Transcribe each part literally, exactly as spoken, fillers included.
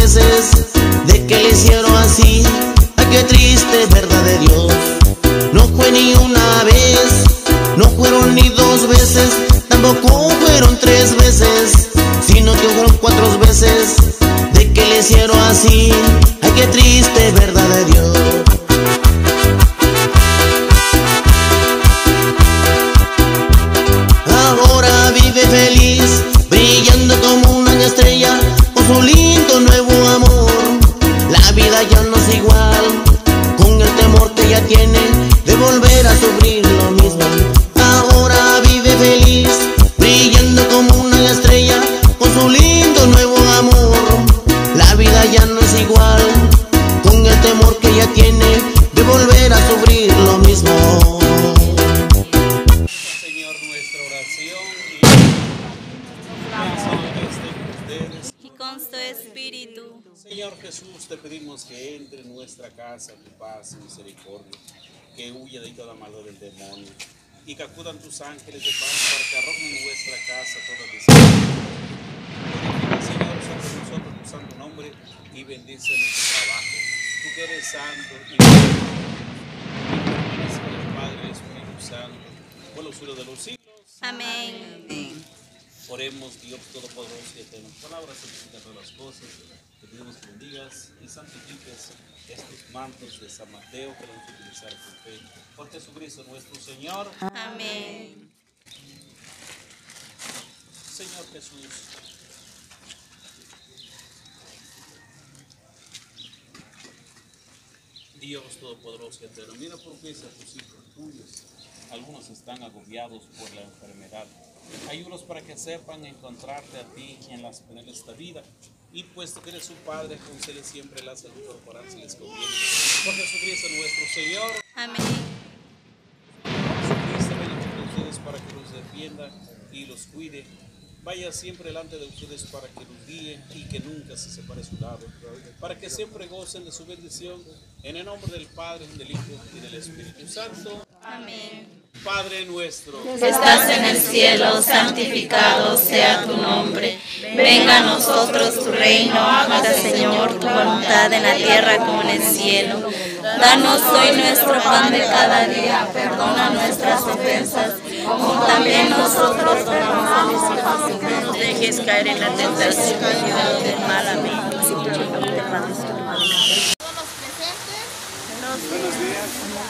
veces de que le hicieron así. Ay, qué triste, verdad de Dios. No fue ni una vez, no fueron ni dos veces, tampoco fueron tres veces, sino que fueron cuatro veces de que le hicieron así. Ay, qué triste, verdad de Dios. Ahora vive feliz, brillando como una estrella, con su lindo nuevo amor. La vida ya no es igual, con el temor que ella tiene de volver a sufrir lo mismo. Ahora vive feliz, brillando como una estrella, con su lindo nuevo amor. La vida ya no es igual, con el temor que ella tiene de volver a sufrir lo mismo. Señor, nuestra oración y, y con su espíritu. Señor Jesús, te pedimos que entre en nuestra casa tu paz y misericordia, que huya de toda maldad del demonio, y que acudan tus ángeles de paz para que arrojen en nuestra casa toda desgracia. Señor, sobre nosotros tu santo nombre y bendice nuestro trabajo. Tú que eres santo y bendice al Padre, el Espíritu Santo, por los siglos de los siglos. Amén. Amén. Oremos, Dios Todopoderoso y Eterno. Palabras santifica todas las cosas. Te pedimos que bendigas y santifiques estos mantos de San Mateo que debemos utilizar con fe. Por Jesucristo nuestro Señor. Amén. Señor Jesús, Dios Todopoderoso y Eterno, mira por qué a tus hijos tuyos. Algunos están agobiados por la enfermedad. Ayúdalos para que sepan encontrarte a ti en las penas de esta vida. Y puesto que eres su Padre, concede siempre la salud corporal si les conviene. Por Jesucristo nuestro Señor. Amén. Jesucristo venga con ustedes para que los defienda y los cuide. Vaya siempre delante de ustedes para que los guíe y que nunca se separe de su lado. Para que siempre gocen de su bendición. En el nombre del Padre, del Hijo y del Espíritu Santo. Amén. Padre nuestro, que estás en el cielo, santificado sea tu nombre. Venga a nosotros tu reino, hágase, Señor, tu voluntad en la tierra como en el cielo. Danos hoy nuestro pan de cada día, perdona nuestras ofensas, como también nosotros perdonamos a los que no nos dejes caer en la tentación y del mal. Amén. Todos los presentes. buenos días.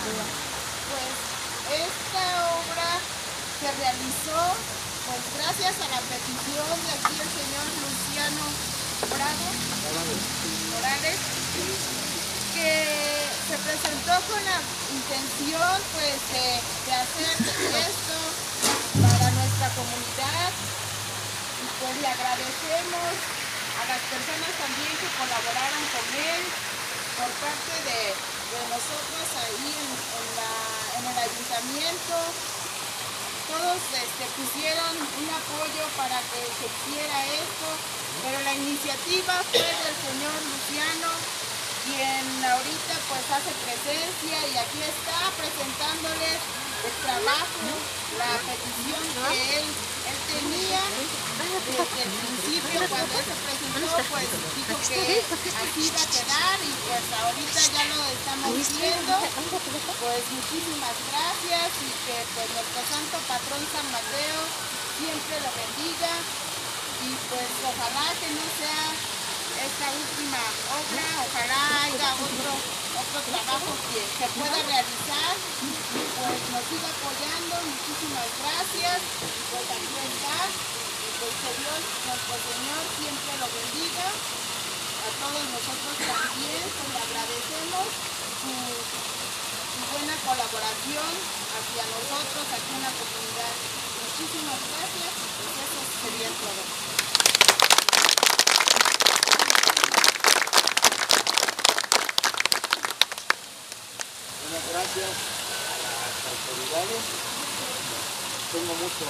Esta obra se realizó pues gracias a la petición de aquí el señor Luciano Prado Morales, que se presentó con la intención pues de, de hacer esto para nuestra comunidad, y pues le agradecemos a las personas también que colaboraron con él por parte de, de nosotros ahí en, en, la, en el ayuntamiento. Todos este, pusieron un apoyo para que se hiciera esto, pero la iniciativa fue del señor Luciano, quien ahorita pues hace presencia y aquí está presentándoles el trabajo, la petición que él, él tenía desde el principio. Cuando él se presentó pues dijo que así iba a quedar y pues ahorita ya lo estamos viendo. Pues muchísimas gracias y que pues nuestro santo patrón San Mateo siempre lo bendiga, y pues ojalá que no sea esta última obra, ojalá haya otro, otro trabajo que se pueda realizar, y pues nos siga apoyando. Muchísimas gracias, y pues aquí está, y pues que Dios nuestro Señor siempre lo bendiga. A todos nosotros también pues le agradecemos su, su buena colaboración hacia nosotros aquí en la comunidad. Muchísimas gracias, pues eso sería todo. Gracias a las autoridades. Tengo mucho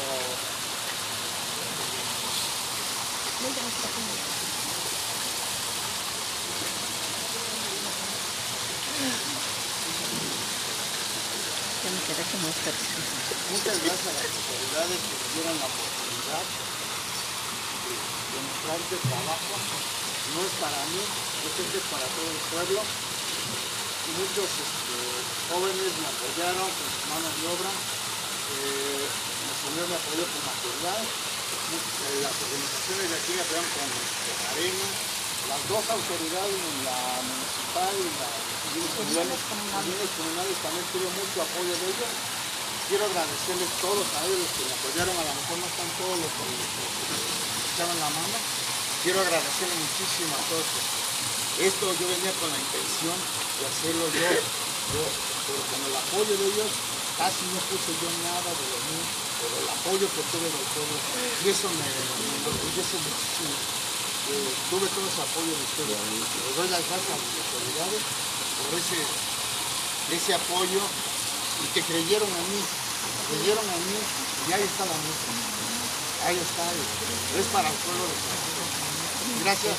muchas gracias a las autoridades que nos dieron la oportunidad de mostrar este trabajo. no es para mí, yo sé que es para todo el pueblo. Y muchos este, jóvenes me apoyaron con sus manos de obra, eh, el Señor me apoyó con material, eh, las organizaciones de aquí me apoyaron con, con arena, las dos autoridades, la municipal y la bienes comunales, comunales también tuve mucho apoyo de ellos. Quiero agradecerles todos a ellos los que me apoyaron, a lo mejor no están todos los que me echaban la mano. Quiero agradecerles muchísimo a todos. Esto yo venía con la intención de hacerlo yo, yo, pero con el apoyo de ellos casi no puse yo nada de lo mío, pero el apoyo que tuve del pueblo, y eso me, me enorgullece muchísimo. Eh, tuve todo ese apoyo de ustedes. Les doy las gracias a las autoridades por ese, ese apoyo y que creyeron en mí, creyeron en mí y ahí está la música, ahí está, es para el pueblo de San Juan. Gracias.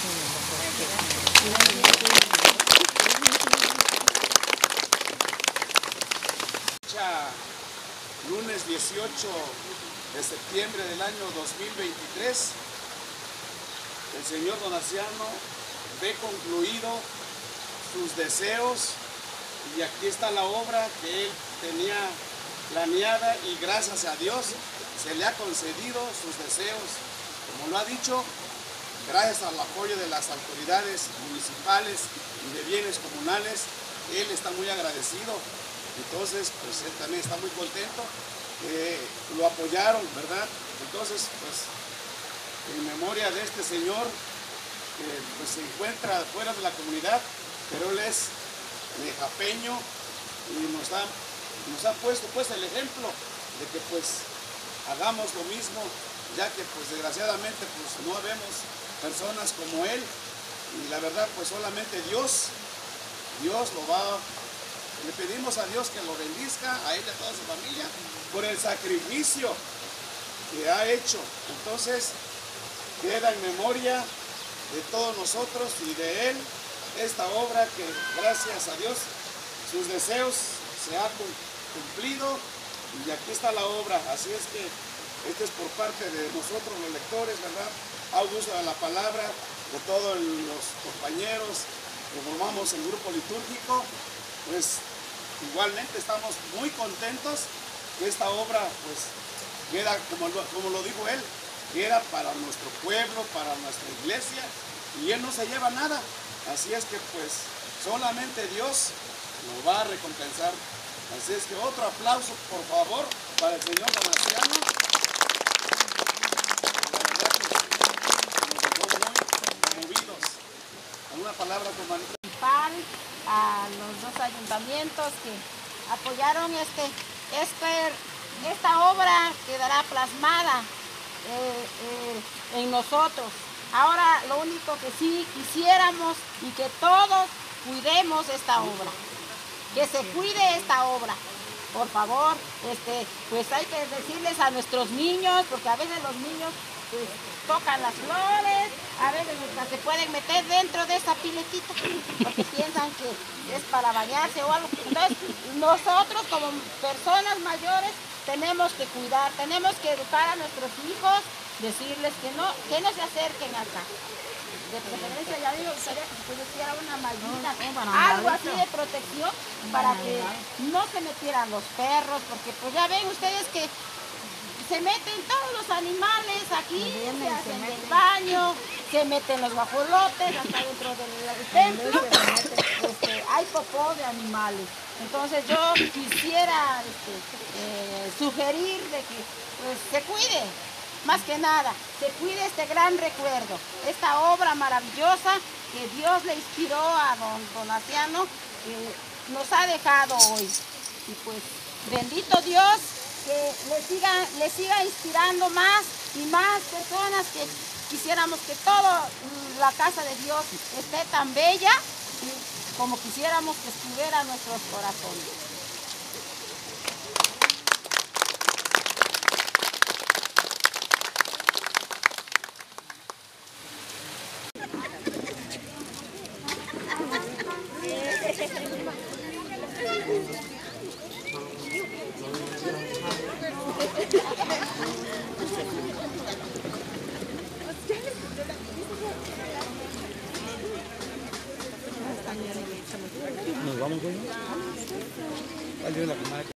Lunes dieciocho de septiembre del año dos mil veintitrés, el señor Donaciano ve concluido sus deseos y aquí está la obra que él tenía planeada y gracias a Dios se le ha concedido sus deseos. Como lo ha dicho, gracias al apoyo de las autoridades municipales y de bienes comunales, él está muy agradecido. Entonces, pues él también está muy contento. Eh, lo apoyaron, ¿verdad? Entonces, pues, en memoria de este señor, que eh, pues, se encuentra fuera de la comunidad, pero él es de Japeño y nos ha, nos ha puesto pues el ejemplo de que pues hagamos lo mismo, ya que pues desgraciadamente pues no vemos personas como él y la verdad pues solamente Dios, Dios lo va a... Le pedimos a Dios que lo bendizca, a él y a toda su familia, por el sacrificio que ha hecho. Entonces, queda en memoria de todos nosotros y de él esta obra que, gracias a Dios, sus deseos se han cumplido y aquí está la obra. Así es que este es por parte de nosotros los lectores, ¿verdad? Hago uso de la palabra de todos los compañeros que formamos el grupo litúrgico. Pues igualmente estamos muy contentos que esta obra pues queda, como lo, como lo dijo él, queda para nuestro pueblo, para nuestra iglesia y él no se lleva nada. Así es que pues solamente Dios lo va a recompensar. Así es que otro aplauso por favor para el señor Donaciano. La verdad que nos dejó muy conmovidos. ¿Alguna palabra, compañero? A los dos ayuntamientos que apoyaron este, este, esta obra quedará plasmada eh, eh, en nosotros. Ahora lo único que sí quisiéramos y que todos cuidemos esta obra, que se cuide esta obra. Por favor, este, pues hay que decirles a nuestros niños, porque a veces los niños pues, tocan las flores, a veces hasta se pueden meter dentro de esa piletita, porque piensan que es para bañarse o algo. Entonces, nosotros como personas mayores tenemos que cuidar, tenemos que educar a nuestros hijos, decirles que no, que no se acerquen acá. De preferencia, ya digo, gustaría que se pusiera una mallita, algo así de protección para que no se metieran los perros, porque pues ya ven ustedes que se meten todos los animales aquí, se hacen el baño, se meten los guajolotes hasta dentro del templo, este, hay popó de animales. Entonces yo quisiera este, eh, sugerir de que pues, se cuide. Más que nada, se cuide este gran recuerdo, esta obra maravillosa que Dios le inspiró a don Donaciano, que nos ha dejado hoy. Y pues, bendito Dios, que le siga, le siga inspirando más y más personas, que quisiéramos que toda la casa de Dios esté tan bella como quisiéramos que estuviera en nuestros corazones. ¿Vamos, güey? ¿Cuál dio la cámara?